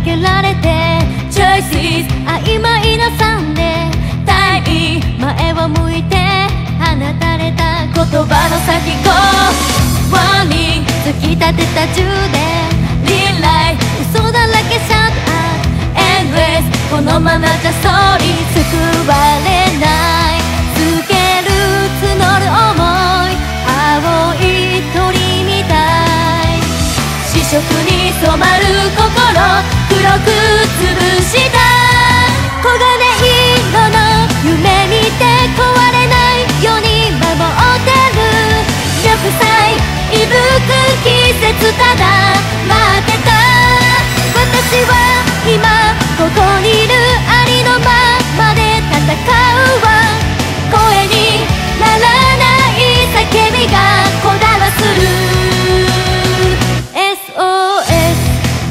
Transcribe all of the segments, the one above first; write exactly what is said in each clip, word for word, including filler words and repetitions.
けられて Choices 曖昧なサンデー大前を向いて放たれた言葉の先っこワーニング突き立てた銃でリライ嘘だらけシャットアウトエンドレスこのままじゃストーリー救われないつける募る想い青い鳥みたい試食に染まる心黒く潰した黄金色の夢見て壊れないように守ってる緑彩息吹く季節ただ待ってた私は今ここにいるありのままで戦うわ声にならない叫びがこだまする エスオーエス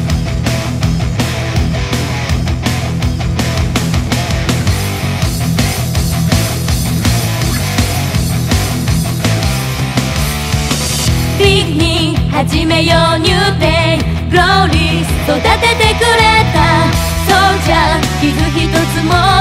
ビギニング始めようニューデイグローリー育ててくれたそうじゃ傷一つも